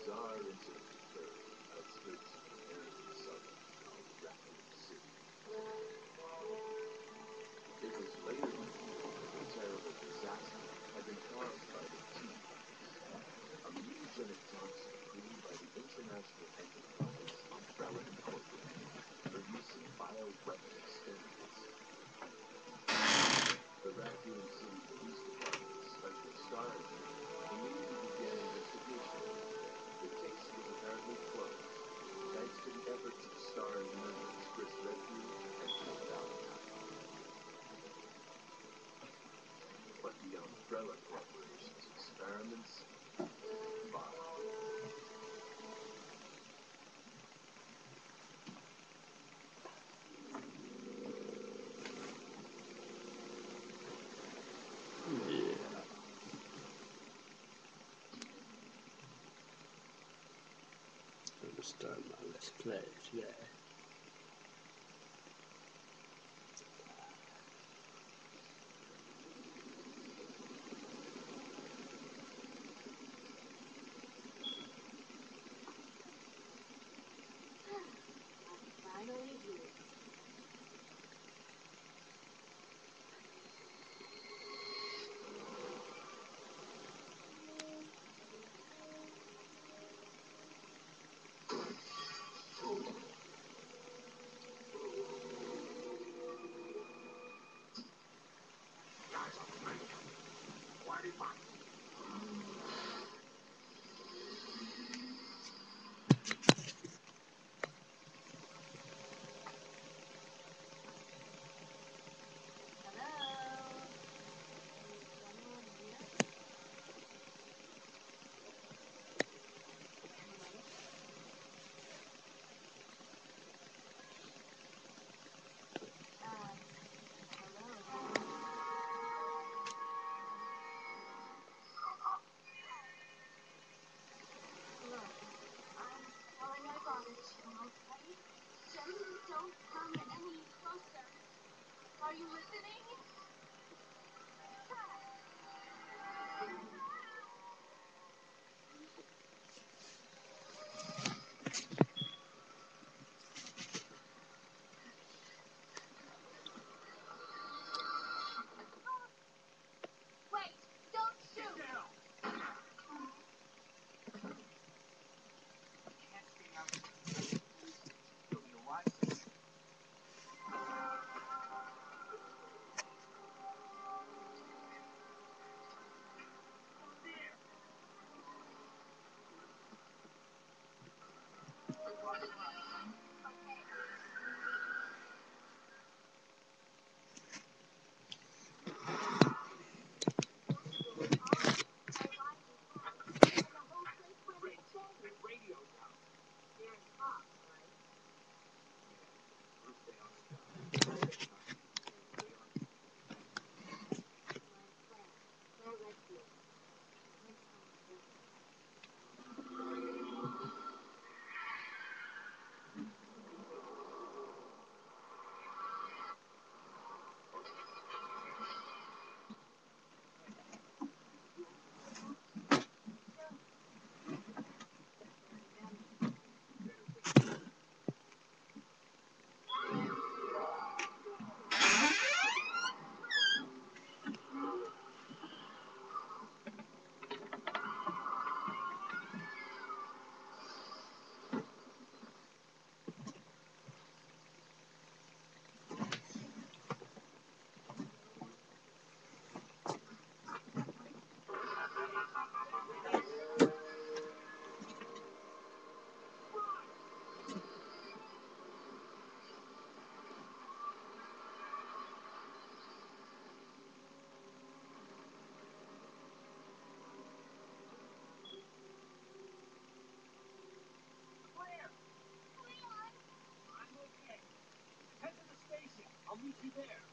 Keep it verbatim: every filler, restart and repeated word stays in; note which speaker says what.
Speaker 1: bizarre incident occurred on the outskirts of an area in southern Raccoon City. It was later revealed that the terrible disaster had been caused by the Eatnn, a mutagenic toxin created by the international enterprise Umbrella Incorporated for use in bioweapon experiments. The Raccoon City Police Department's Special Star Unit immediately began an investigation. The case was apparently closed, thanks to the efforts of Star Unit's Chris Redfield and Tim Valentine. But the Umbrella Corporation's experiments bothered.
Speaker 2: Yeah. I'm gonna start my let's play today.
Speaker 3: Finally here. Don't come any closer. Are you listening? Wait, don't shoot.
Speaker 4: I'll meet you there.